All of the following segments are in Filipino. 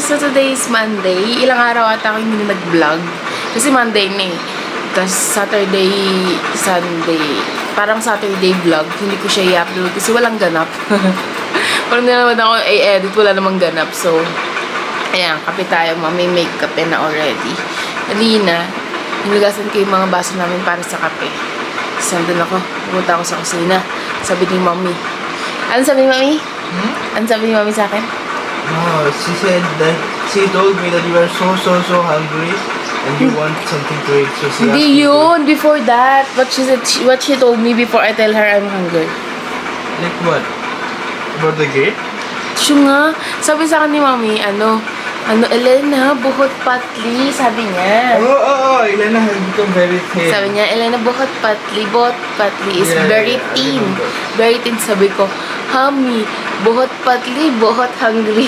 So today is Monday. Ilang araw ata ako hindi nag-vlog. Kasi Monday na eh. Tapos Saturday, Sunday. Parang Saturday vlog. Hindi ko siya i-upload kasi walang ganap. Parang hindi naman ako i-edit. Wala namang ganap. So, ayan. Kape tayo. May makeup na already. Kanina, hinugasan ko yung mga baso namin para sa kape. So, nandun ako. Pumunta ako sa kusina. Sabi ni Mommy. Ano sabi ni Mommy? Ano sabi ni Mommy sa akin? Oh, she said that she told me that you are so hungry and you want something to eat. So she Hindi yun. Before that, what she told me before I tell her I'm hungry. Like what? About the gate? Siya nga. Sabi sa akin ni Mommy, Elena, buhot patli, sabi niya. Oh, Elena has become very thin. Sabi niya, Elena, buhot patli is very thin. Very thin. Sabi ko, Mommy, buhot patli, buhot hungry.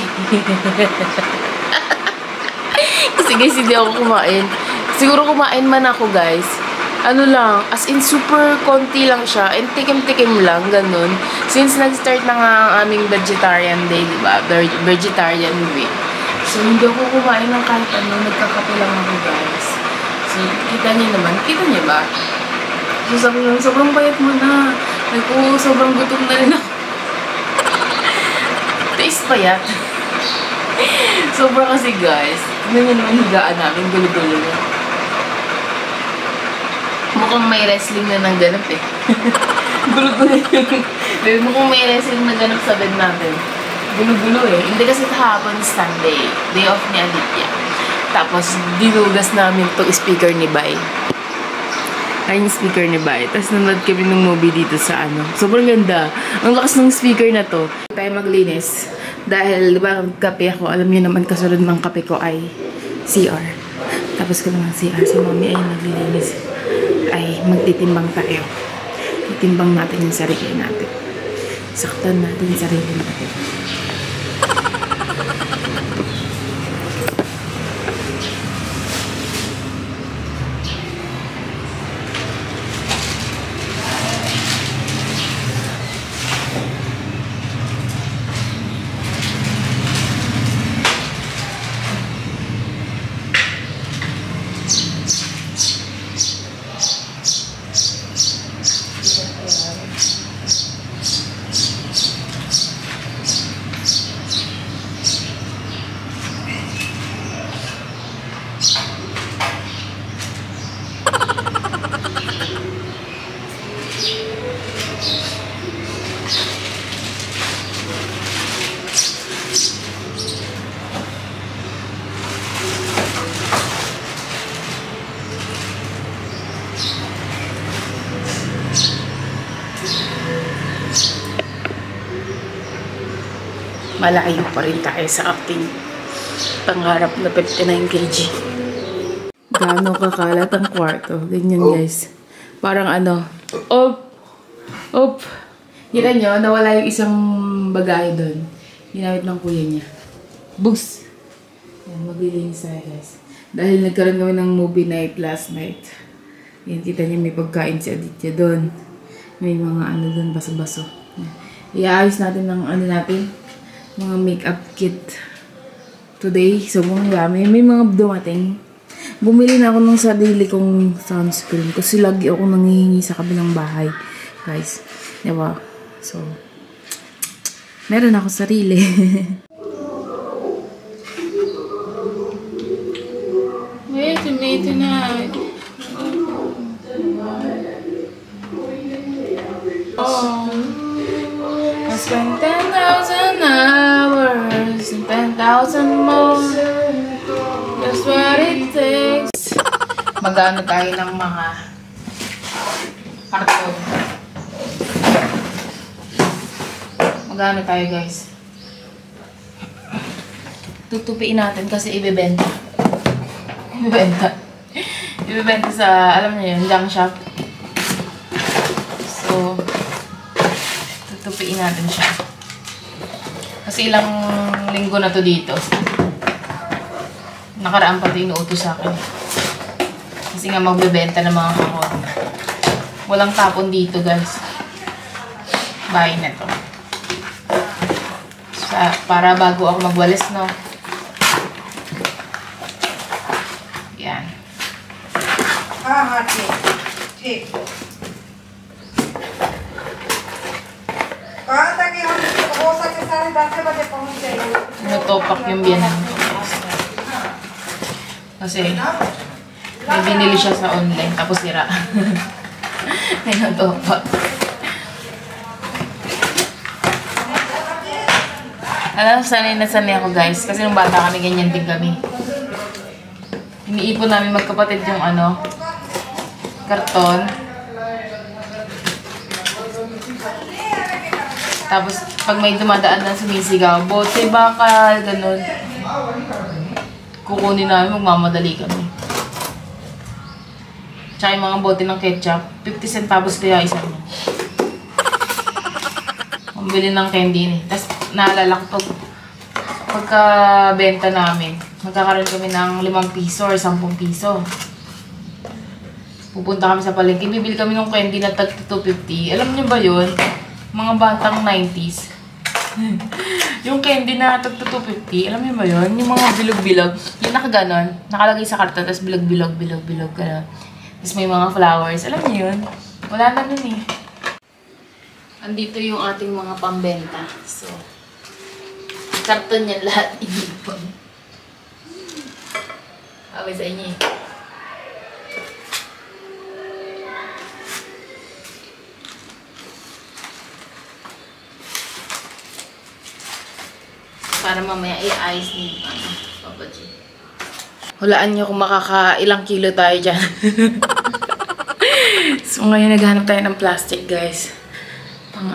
Kasi guys, hindi ako kumain. Siguro kumain man ako guys. Ano lang, as in super konti lang siya. And tikim-tikim lang, ganun. Since nag-start na nga ang aming vegetarian day, diba? Vegetarian week. So, hindi ako kumain ng kahit ano. Nagkakape lang ako guys. So, kita niyo naman. Kita niyo ba? So, sabi lang, sobrang bayat mo na. Like, sobrang gutom na rin ako. Taste payat. Sobra kasi guys. Tignan nyo naman higaan namin. Gulo-gulo na. Mukhang may wrestling na ng ganap eh. Gulo-gulo yun. Mukhang may wrestling na ganap sa bed natin. Gulo-gulo eh. Hindi kasi kahapon Sunday. Day off ni Aditya. Tapos dinugas namin itong speaker ni Bay. Ayun yung speaker ni Bay. Tapos nanood kami ng movie dito sa Sobrang ganda. Ang lakas ng speaker na to. Tayo maglinis. Dahil, diba, kape ako. Alam niyo naman, kasunod ng kape ko ay CR. Tapos ko naman CR. Si Mommy ay naglilinis. Ay, magtitimbang tayo. Titimbang natin yung sarili natin. Saktan natin yung sarili natin. Malayo pa rin tayo sa ating pangarap na 59 kg. Gaano kakalat ang kwarto. Ganyan guys. Parang Op! Kita nyo, nawala yung isang bagahe doon. Ginamit ng kuya niya. Bugs! Yan, maglilinis tayo guys. Dahil nagkaroon kami ng movie night last night. Yan, kita nyo may pagkain si Aditya doon. May mga doon, baso-baso. Iaayos natin ng mga makeup kit today. So, mga dami. May mga dumating. Bumili na ako ng sarili kong sunscreen kasi lagi ako nangihingi sa kabilang bahay. Guys. Diba? So, meron ako sarili. Wait, tomato na. Oh. I spent 10,000 hours and 10,000 more. That's what it takes. Mag-ano tayo ng mga karton. Mag-ano tayo guys. Tutupiin natin kasi ibebenta. Ibebenta sa, alam niyo yun, junk shop. So, tutupiin natin siya. Kasi ilang linggo na to dito. Nakaraan pati inuutos sa akin. Kasi nga magbebenta ng mga kahon. Walang tapon dito guys. Bahay na to. Para bago ako magwalis, no? Yan. हाँ ठीक ठीक कहा था कि हम हो सके 10:30 बजे पहुंच जाएंगे Natopak yung biyanan ko. Kasi, may binili siya sa online, tapos sira. May natopak. Alam, sanay na sanay ako guys. Kasi nung bata kami, ganyan din kami. Iniipon namin magkapatid yung karton. Tapos, pag may dumadaan na sumisigaw, bote, bakal, ganun. Kukunin namin, magmamadali kami. Tsaka yung mga bote ng ketchup, 50 centavos kaya isa mo. Pambili ng candy eh. Tapos, naalala ko pagka-benta namin, magkakaroon kami ng 5 piso or 10 piso. Pupunta kami sa palengke, bibili kami ng candy na tag 250. Alam niyo ba yun? Mga batang 90s. Yung candy na tag 250, alam niyo ba yun? Yung mga bilog-bilog. Yung nakaganon, nakalagay sa karton, tapos bilog-bilog, bilog-bilog, gano'n. Tapos may mga flowers. Alam niyo yun? Wala na nun eh. Andito yung ating mga pambenta. So, karton yan lahat inipon. Abay sa inyo eh. Para mamaya i-ice ni Papa G. Hulaan nyo kung makaka-ilang kilo tayo dyan. So ngayon naghanap tayo ng plastic guys. Pang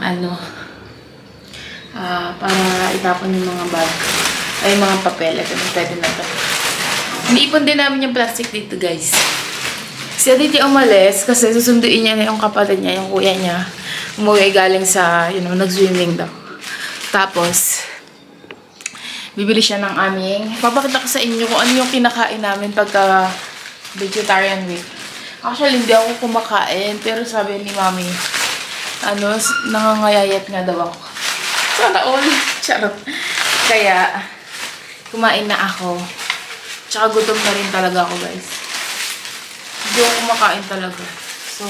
para itapon yung mga bag. Ay mga papel. Ito na pwede na ito. Iniipon din namin yung plastic dito guys. Si Aditi umalis kasi susunduin niya na yung kapatid niya, yung kuya niya. Umuwi galing sa, nag-swimming daw. Tapos, bibili siya ng aming. Papakita ko sa inyo kung ano yung kinakain namin pagka vegetarian week. Actually, hindi ako kumakain. Pero sabi ni Mami, nangangayayat nga daw ako. Sana all. Charot. Kaya, kumain na ako. Tsaka gutom na rin talaga ako, guys. Hindi ako kumakain talaga. So,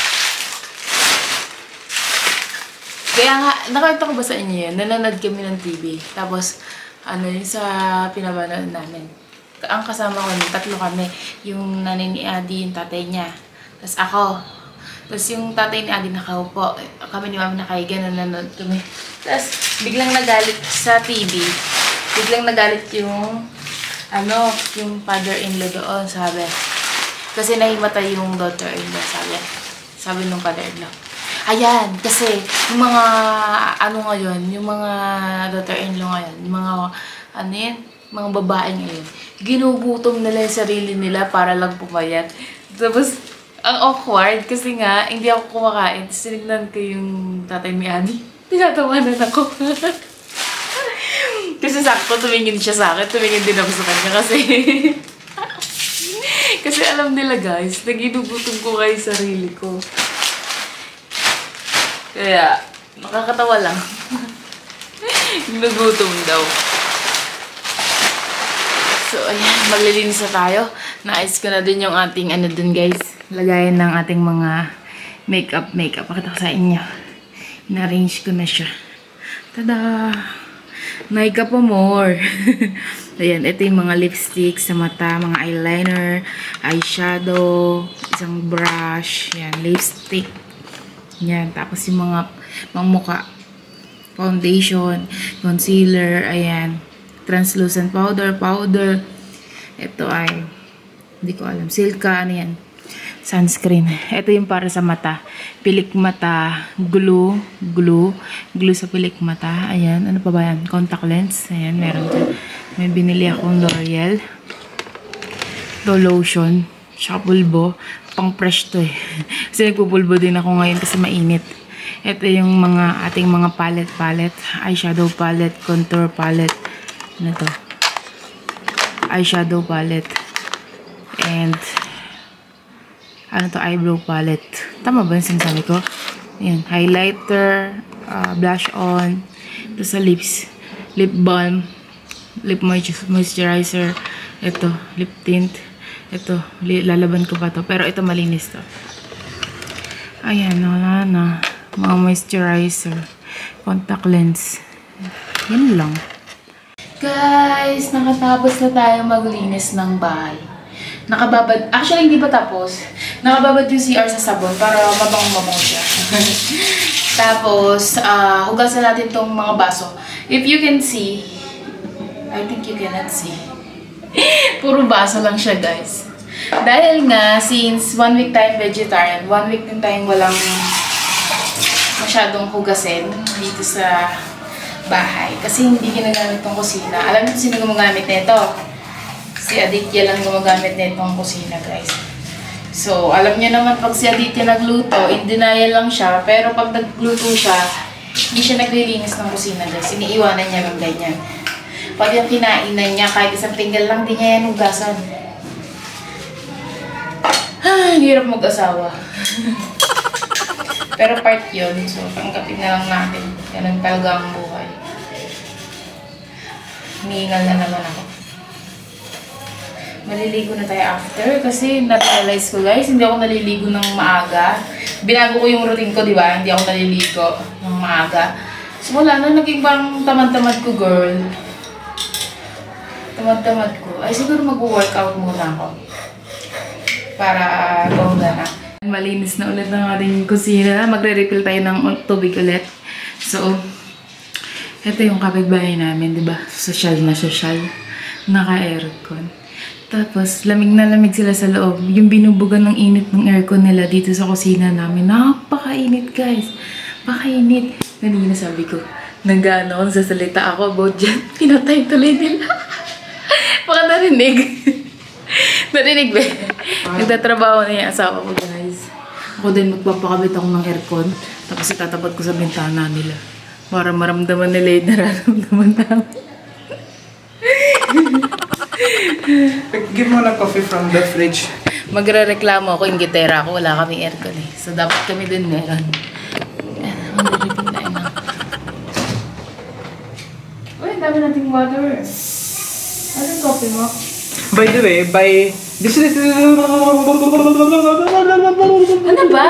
kaya nga, nakita ko ba sa inyo yun? Nanonood kami ng TV. Tapos, yung sa pinapanood namin. Ang kasama ko, 3 kami. Yung nanay ni Adi, yung tatay niya. Tapos ako. Tapos yung tatay ni Adi nakaupo. Kami ni Mami nakahiga, nanonood kami. Tapos biglang nagalit sa TV. Biglang nagalit yung yung father-in-law doon, sabi. Kasi nahimatay yung daughter-in-law, sabi. Sabi nung father-in-law. Ayan, kasi yung mga ngayon, yung mga daughter-in-law ngayon, yung mga mga babae ngayon, ginugutom nila yung sarili nila para lang pumayat. Tapos, ang awkward kasi nga, hindi ako kumakain. Tapos sinignan ko yung tatay ni Ani. Tinatawanan ako. Kasi sakto, tumingin siya sa akin. Tumingin din ako sa kanya kasi... kasi alam nila guys, na ginugutom ko kayo sarili ko. Kaya, nakakatawa lang. Nagutom daw. So, ayan, maglilinis na tayo. Naayos ko na din yung ating dun guys. Lagayan ng ating mga makeup. Pakita ko sa inyo. Na-arrange ko na siya. Tada! Makeup pa more. Ayan, ito yung mga lipstick sa mata, mga eyeliner, eyeshadow, isang brush, yan, lipstick. Yan, tapos yung mga mukha, foundation, concealer, ayan, translucent powder. Ito ay, hindi ko alam, Silka, yan, sunscreen. Ito yung para sa mata, pilik mata, glue sa pilik mata, ayan, ano pa ba yan, contact lens, ayan, meron dyan. May binili akong L'Oreal, lotion, tsaka pulbo. Pang fresh to eh. Kasi nagpupulbo din ako ngayon kasi mainit. Ito yung ating mga palette. Eyeshadow palette, contour palette. Ano to? Eyeshadow palette. And, eyebrow palette. Tama ba yung sinasabi ko? Ayan, highlighter, blush on. Ito sa lips. Lip balm. Lip moisturizer. Ito, lip tint. Ito, lalaban ko pa to. Pero ito malinis to. Ayan, wala na. Mga moisturizer. Contact lens. Yan lang. Guys, nakatapos na tayo maglinis ng bahay. Nakababad, actually hindi pa tapos. Nakababad yung CR sa sabon para mabang-mabang siya. Tapos, hugasan natin tong mga baso. If you can see, I think you cannot see. Puro baso lang siya, guys. Dahil nga, since 1 week tayong vegetarian, 1 week din tayong walang masyadong hugasin dito sa bahay. Kasi hindi ginagamit tong kusina. Alam niyo sino gumagamit nito? Si Aditya lang gumagamit nitong kusina, guys. So, alam niyo naman pag si Aditya nagluto, in denial lang siya. Pero pag nagluto siya, hindi siya naglilinis ng kusina, guys. Iniiwanan niya ng ganyan. Pag yung kinainan niya, kahit isang tinggal lang, di niya yan hugasan. Hirap mag-asawa. Pero part yun. So, tanggapin na lang natin. Ganun talaga ang buhay. Humihingal na naman ako. Maliligo na tayo after kasi na-realize ko, guys, hindi ako naliligo ng maaga. Binago ko yung routine ko, di ba? Hindi ako naliligo ng maaga. So wala na, naging bang tamad-tamad ko, girl. Tamad-tamad ko. Ay siguro mag-workout muna ako. Para gawin na. Malinis na ulit ng ating kusina. Magre-refill tayo ng tubig ulit. So, ito yung kapitbahay namin, di ba? Social na social. Naka-aircon. Tapos, lamig na lamig sila sa loob. Yung binubugan ng init ng aircon nila dito sa kusina namin. Napakainit, guys. Pakainit. Kanina sabi ko, nag-ano ako, sasalita ako about dyan. Pinatay tuloy nila. Baka narinig. Narinig ba? Nagtatrabaho na yung asawa ko, guys. Ako din magpapakabit ako ng aircon. Tapos itatapat ko sa bintana nila. Para maramdaman nila yung nararamdaman namin. Give mo na coffee from the fridge. Magre-reklamo ako, yung gitera ako, wala kami aircon eh. So, dapat kami din meron. Ayan, magre-refill tayo na. Uy, dami nating water. Ano yung coffee mo? By the way, this is... Ano ba?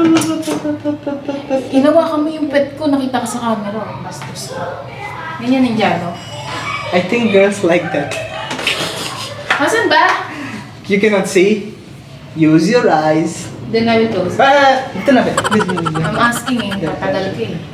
Ginawa kami yung pet ko, nakita ka sa camera. Bastos. Ganyan Indiano. I think girls like that. Asan ba? You cannot see. Use your eyes. Then I will close. Ito na ba? I'm asking eh, patagal ka eh.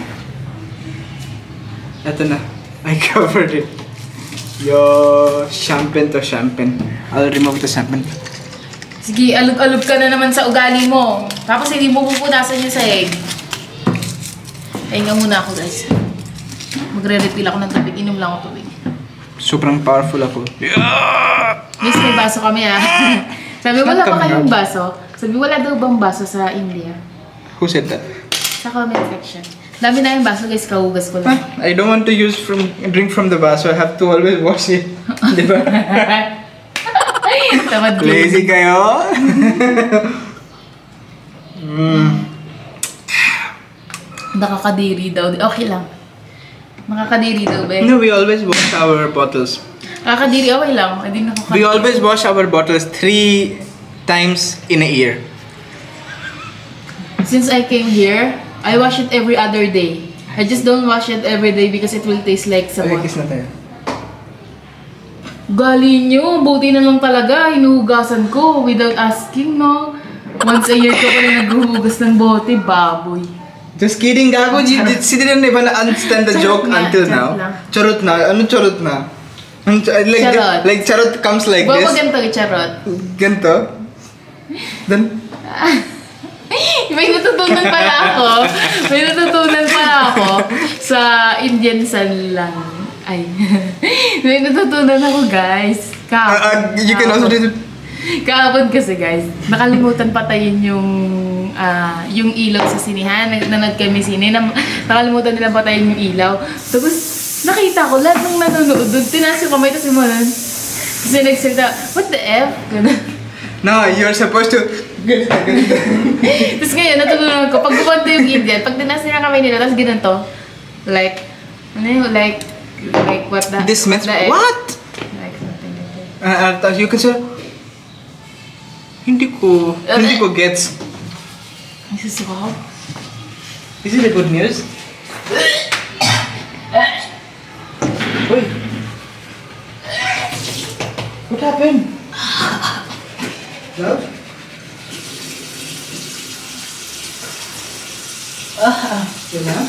Ito na. I covered it. Yo, champagne to champagne. I'll remove the champagne. Sige, alog-alog ka na naman sa ugali mo. Tapos hindi mo pupunasan yung sahig. Pahinga muna ako, guys. Magre-refill ako ng tubig. Inom lang ako tubig. Sobrang powerful ako. Miss, may baso kami ah. Sabi, wala pa kayong baso? Sabi, wala daw bang baso sa India? Who said that? Sa comment section. Dami na yung baso, guys. Kahugas ko lang. I don't want to drink from the baso. I have to always wash it. Diba? Tamad din. Lazy kayo? Nakakadiri daw. Okay lang. Nakakadiri daw ba? No, we always wash our bottles. Nakakadiri, okay lang. Hindi nakakadiri. We always wash our bottles 3 times in a year. Since I came here, I wash it every other day. I just don't wash it every day because it will taste like sabon. Okay, kiss na tayo. Gali nyo, buti na lang talaga. Hinuhugasan ko without asking, no? Once a year ko pala naghuhugas ng bote, baboy. Just kidding, gago. She didn't even understand the joke until now. Charot na. Ano charot na? Charot. Like charot comes like this. Bawa ganito, charot. Ganito? Then? May natutunan pala ako. May natutunan pala ako sa Indian Sanlang. Ay. May natutunan ako, guys. You can also do it. Kahapon kasi, guys, nakalimutan patayin yung ilaw sa sinihan. Nanonood kami sine. Nakalimutan nila patayin yung ilaw. Tapos, nakita ko lahat ng nanonood doon. Tinaas yung kamay, tapos yung mga kasi nagsalita, what the F? Ganun. No, you're supposed to... Tapos ngayon, natutunan ko, pag bukonto yung Indian, pag tinaas nila kamay nila, tapos ginanto, like, ano yun, like what the... This means... What? What? Like something like that. You can say... Hindi ko gets. Nasusuka. Is it a good news? Wait. What happened? Love? Yun na?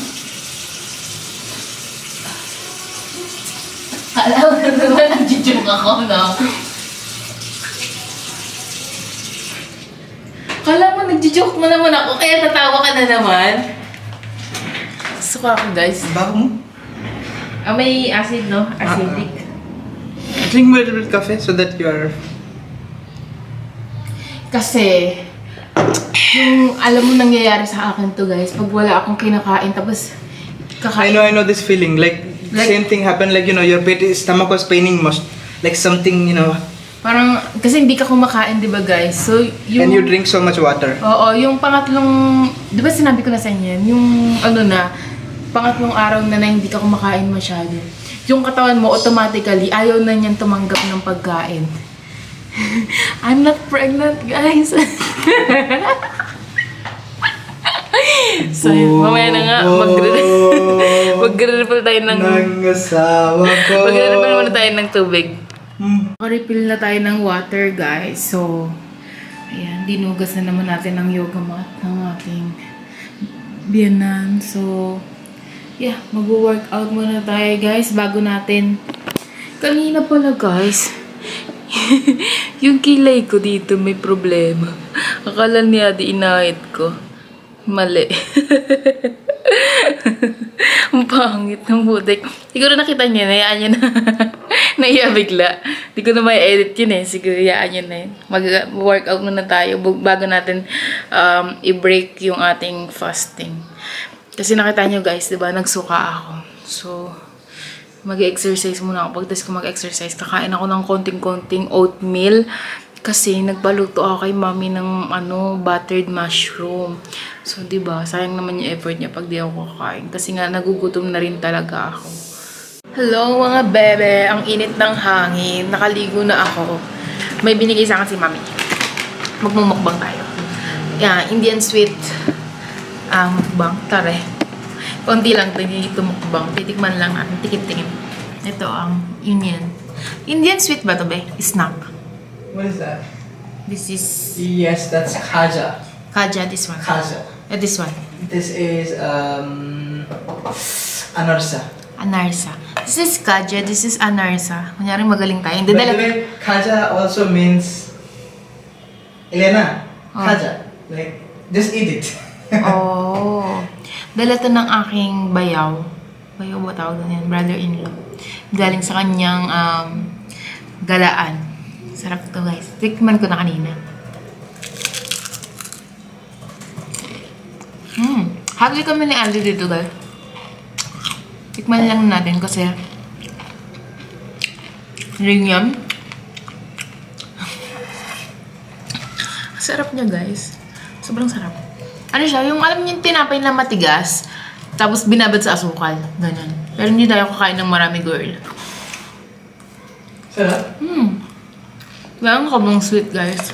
Alam mo naman, nag-joke ako, no? Kala mo, nag-joke mo naman ako, kaya tatawa ka na naman. Suka ako, guys. Bago mo? May acid, no? Acidic. Drink mo a little bit cafe so that you are... Kasi, yung alam mo nangyayari sa akin to, guys, pag wala akong kinakain, tapos kakain. I know this feeling. Like same thing happened, like, you know, your stomach was paining most. Like something, you know. Parang, kasi hindi ka kumakain, di ba, guys? So, yung... And you drink so much water. Oo, yung pangatlong... Di ba sinabi ko na sa inyo yan? Yung, pangatlong araw na hindi ka kumakain masyado. Yung katawan mo, automatically, ayaw na niyan tumanggap ng pagkain. I'm not pregnant, guys. So, mamaya na nga, magre-refill tayo ng... Nangasawa ko. Magre-refill muna tayo ng tubig. Refill na tayo ng water, guys. So, ayan, dinugas na naman natin ang yoga mat ng ating biyanan. So, yeah, mag-workout muna tayo, guys, bago natin... Kanina pala, guys, yung kilay ko dito may problema. Akala niya di inahit ko. Mali. Ang pangit ng butik. Siguro nakita niya, nayaan niya na. Naiya bigla. Di ko na may edit yun eh. Siguro yaan niya na yun. Mag-workout muna tayo bago natin i-break yung ating fasting. Kasi nakita niyo, guys, diba, nagsuka ako. So, mag-exercise muna ako. Pagtas ko mag-exercise, kakain ako ng konting-konting oatmeal. Kasi nagpaluto ako kay mami ng buttered mushroom. So, diba, sayang naman yung effort niya pag di ako kakain. Kasi nga, nagugutom na rin talaga ako. Hello, mga bebe. Ang init ng hangin. Nakaligo na ako. May binigay sa akin si mami. Magmumukbang tayo. Yeah, Indian sweet mukbang. Tare. Konti lang ito mukbang. Titikman lang natin. Tikim-tikim. Ito ang Indian sweet ba ito, be? Snack. What is that? This is... Yes, that's Khaja. Khaja, this one. Khaja. This one. This is Anarsa. Anarsa. This is Khaja, this is Anarsa. Kunyari magaling tayo. By the way, Khaja also means Elena. Khaja. Like, just eat it. Oh. Dala to ng aking bayaw. Bayaw ba tawag na yan? Brother-in-law. Galing sa kanyang galaan. Sarap to, guys. Tikman ko na kanina. Hagi kami ni Aldi dito, guys. Tikman lang natin kasi ring yum. Sarap niya, guys. Sobrang sarap. Ano siya? Yung alam niyo yung tinapay na matigas, tapos binabad sa asukal. Ganun. Pero hindi tayo kakain ng marami, girl. Sarap? Kaya kabang sweet, guys.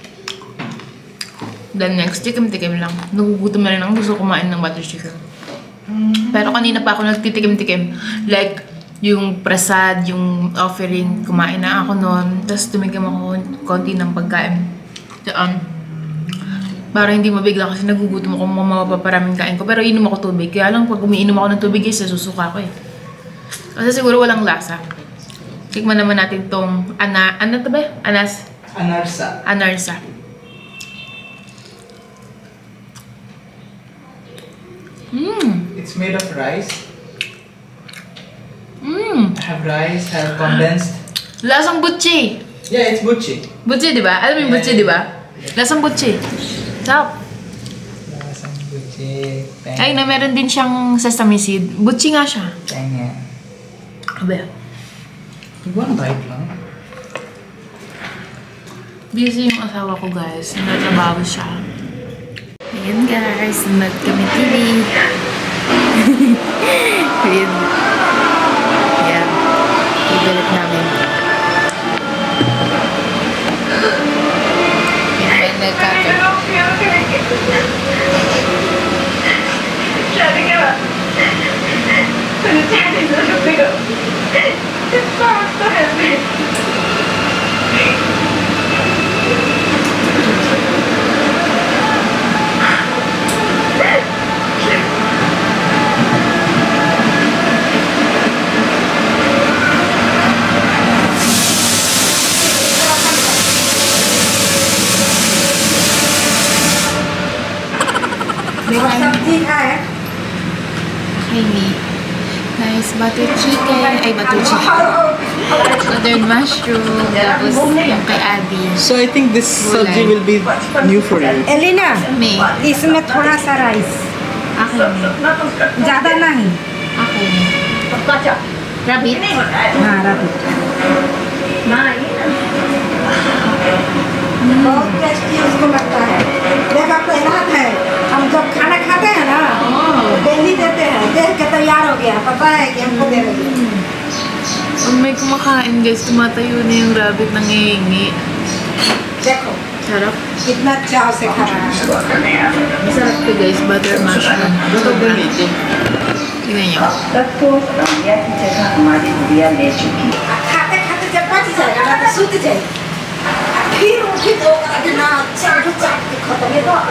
Then next, tikim-tikim lang. Nagugutom na rin ako. Gusto kumain ng butter chicken. Pero kanina pa ako nagtitikim-tikim. Like, yung prasad, yung offering, kumain na ako noon. Tapos tumigim ako konti ng pagkain. Para hindi mabigla kasi nagugutom ako mapaparaming kain ko. Pero inom ako tubig. Kaya lang pag umiinom ako ng tubig, susuka ko eh. Kasi siguro walang lasa. Tikman naman natin tong ano to ba? Anarsa. Anarsa. It's made of rice. Have rice, have condensed. Lasang butchi. Yeah, it's butchi. Butchi, di ba? Alam mo yung butchi, di ba? Lasang butchi. Sarap. Lasang butchi. Ay, na meron din siyang sesame seed. Butchi nga siya. Tanya. Abe. One bite lang. Busy yung asawa ko, guys. Nagtrabaho siya. Ayan, guys. Nag-kami TV. Ayan. Ayan. Ibalit namin. Ayan. मेरा सब्जी है Haini. Guys, butter chicken. Ay, butter chicken. Buttered mushroom. Tapos yung kay Abby. So I think this sabji will be new for you. Elina May. इसमें थोड़ा सा rice Ako. ज्यादा नहीं Ako. Rabbit. हाँ रखो बहुत टेस्टी उसको लगता है देखा पहला है हम जब खाना खाते हैं ना डेली देते हैं देख के तैयार हो गया पता है कि हमको दे रही है Pag may kumakain guys, tumatayo na yung rabbit nang hihingi. देखो Sarap. कितना चाव से खा रहा है Masarap to guys, butter mushroom. Tingnan nyo. सबको रमैया की जगह हमारी गुड़िया ले चुकी है। खाते खाते जब बच जाएगा ना तो सूत जाए फिर उठी तो ना चाट चाट के खत्म ये तो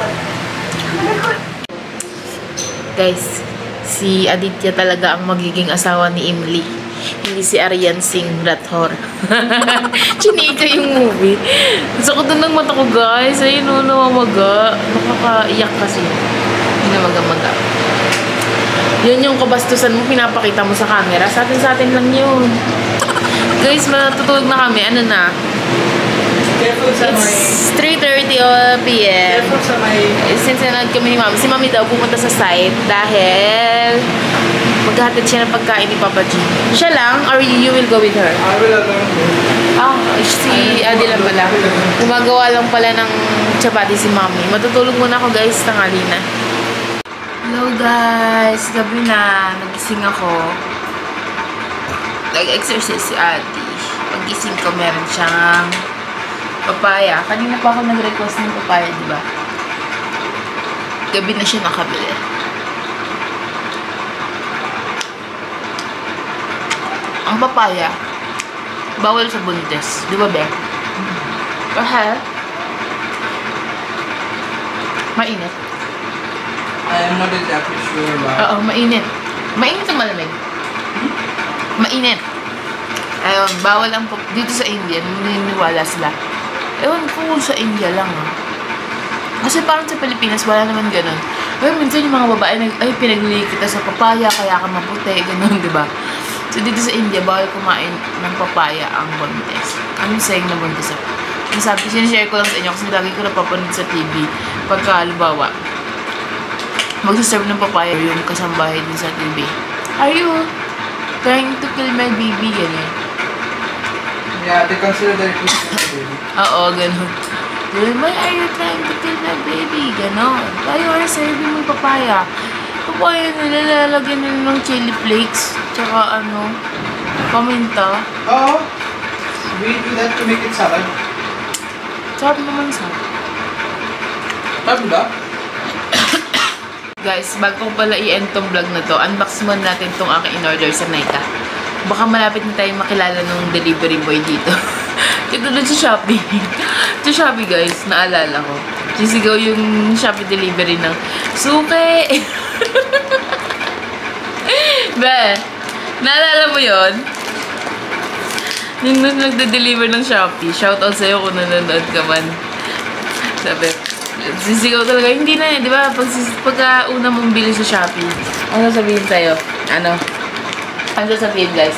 Guys, si Aditya talaga ang magiging asawa ni Emily. Hindi si Aryan Singh Rathor. Chinika yung movie. Sakot na ng mata ko guys. Ayun o, namamaga. Nakakaiyak kasi. Hindi namamaga. Yun yung kabastusan mo, pinapakita mo sa camera. Sa atin lang yun. Guys, matutulog na kami. Ano na? Careful sa It's 3:30 p.m. Careful sa may... Since nanood kami ni Mami, si Mami daw pumunta sa site dahil maghahatid siya ng pagkain ni Papa G. Siya lang or you will go with her? I will alone go. Si Adi lang pala. Gumagawa lang pala ng chapati si Mami. Matutulog muna ako guys, tanghali na. Hello guys, gabi na. Nagising ako. Nag-exercise si Adi. Pag-gising ko meron siyang papaya. Kanina pa ako nag-request ng papaya, di ba? Gabi na siya nakabili. Ang papaya, bawal sa buntis. Di ba, Be? Kasi, mainit. I am not exactly sure about... Oo, mainit. Mainit o malamig? Mainit. Ayun, bawal ang dito sa India, naniniwala sila. Ewan ko sa India lang Kasi parang sa Pilipinas, wala naman ganun. Pero minsan yung mga babae, ay pinaglili kita sa papaya, kaya ka maputi, ganun, di ba? So dito sa India, bawal kumain ng papaya ang buntis. Anong saying na buntis ako? Ang sabi, sinishare ko lang sa inyo kasi lagi ko napapanood sa TV. Pagka, halimbawa, magsaserve ng papaya yung kasambahay din sa TV. Are you trying to kill my baby? Ganyan. Yeah, they consider that it is my baby. Oo, ganun. Why are you trying to kill my baby? Ganon. Why you are serving mo papaya? Papaya nila, lalagyan nila ng chili flakes. Tsaka ano, paminta. Oh, we do that to make it salad. Sarap naman sa. Sabi ba? Guys, bago ko pala i-end tong vlog na to, unbox muna natin tong aking in-order sa Nika. Baka malapit na tayong makilala ng delivery boy dito. Ito doon sa Shopee. Sa Shopee guys, naalala ko. Sisigaw yung Shopee delivery ng suke! Be, naalala mo yun? Yung nagde-deliver ng Shopee. Shoutout sa'yo kung nanonood ka man. Sabi, sisigaw talaga. Hindi na di ba? Pagka una mong bili sa Shopee, ano sabihin sa'yo? Ano sasabihin guys?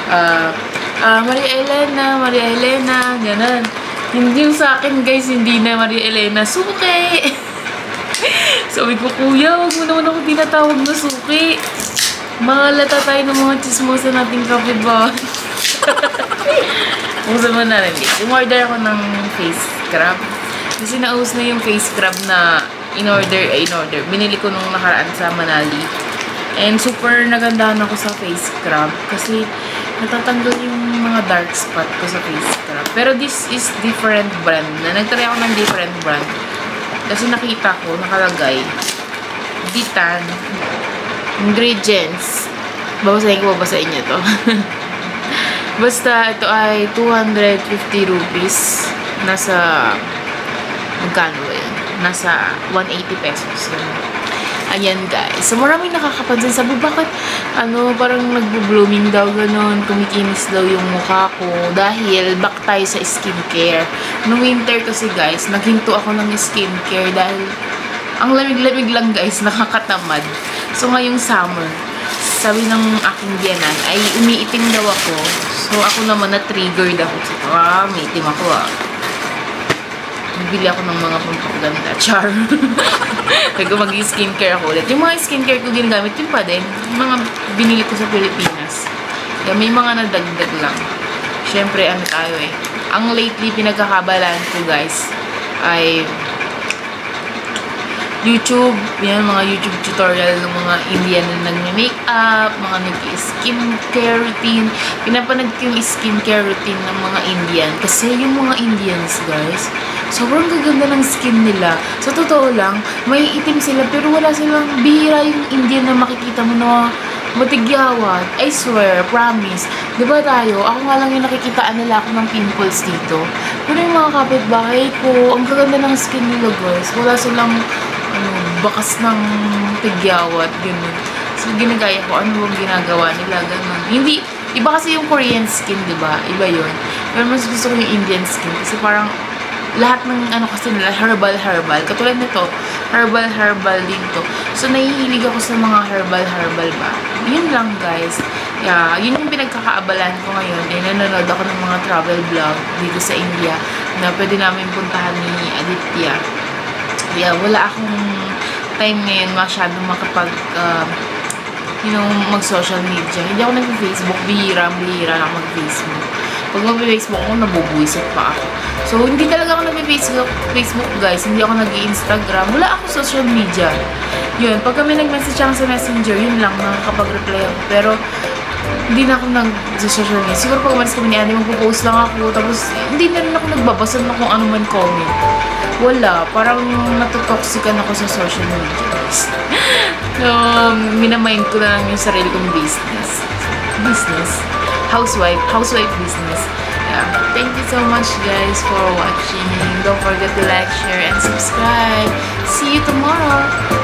Maria Elena, ganun. Hindi yung sa akin guys, hindi na Maria Elena, suki! Sabi ko, kuya, wag mo naman ako tinatawag na suki. Mahalata tayo ng mga chismosa nating kape ba? Kung mo na rin guys. Umorder ako ng face scrub. Kasi naus na yung face scrub na in-order. Binili ko nung nakaraan sa Manali. And super nagandahan ako sa face scrub kasi natatanggal yung mga dark spot ko sa face scrub. Pero this is different brand. Nagtry ako ng different brand. Kasi nakita ko, nakalagay, Ditan, ingredients. Babasahin niyo to. Basta ito ay 250 rupees. Nasa, magkano ba yan? Nasa 180 pesos. Ayan guys. So maraming nakakapansin. Sabi bakit parang nagbo-blooming daw ganun. Kumikinis daw yung mukha ko. Dahil back tayo sa skincare. Noong winter kasi guys, naghinto ako ng skincare dahil Ang lamig-lamig lang guys, nakakatamad. So ngayong summer, sabi ng aking biyanan ay umiitim daw ako. So ako naman na-triggered ako. May itim ako Bibili ako ng mga pampaganda. Char. Kaya mag-skincare ako ulit. Yung mga skincare ko ginagamit, yun pa din. Yung mga binili ko sa Pilipinas. Kaya may mga nadagdag lang. Siyempre, ano tayo Ang lately pinagkakabalaan ko guys ay YouTube, yan, mga YouTube tutorial ng mga Indian na nag-makeup, mga nag-skincare routine. Pinapanood ko yung skincare routine ng mga Indian. Kasi yung mga Indians, guys, sobrang gaganda ng skin nila. Sa totoo lang, may itim sila, pero wala silang bihira yung Indian na makikita mo na matigyawat. I swear, promise. Diba tayo? Ako nga lang yung nakikitaan nila ako ng pimples dito. Pero yung mga kapitbahay ko, ang gaganda ng skin nila, guys. Wala silang bakas ng tigyawat, gano'n. So, ginagaya ko, ano bang ginagawa nila, gano'n. Hindi, iba kasi yung Korean skin, diba? Iba yun. Pero mas gusto ko yung Indian skin kasi parang lahat ng ano kasi nila, herbal. Katulad nito, herbal din to. So, nahihilig ako sa mga herbal ba. Yun lang, guys. Yeah, yun yung pinagkakaabalan ko ngayon. Nanonood ako ng mga travel vlog dito sa India na pwede namin puntahan ni Aditya. Yeah, wala akong time ngayon masyadong makapag mag-social media. Hindi ako nag-Facebook, bihira na ako mag-Facebook. Pag mag-Facebook ako, nabubuisit pa ako. So, hindi talaga ako nag-Facebook, guys. Hindi ako nag-Instagram. Wala ako social media. Yun, pag kami nag-message ako sa Messenger, yun lang, nakakapag-reply ako. Pero, hindi na ako nag-social media. Siguro pag umalis kami ni Andy, magpo-post lang ako. Tapos, hindi na rin ako nagbabasa na kung ano man comment. Wala. Parang natutoxican ako sa social media, guys. So, minamind ko na lang yung sarili kong business. Housewife business. Yeah. Thank you so much, guys, for watching. Don't forget to like, share, and subscribe. See you tomorrow.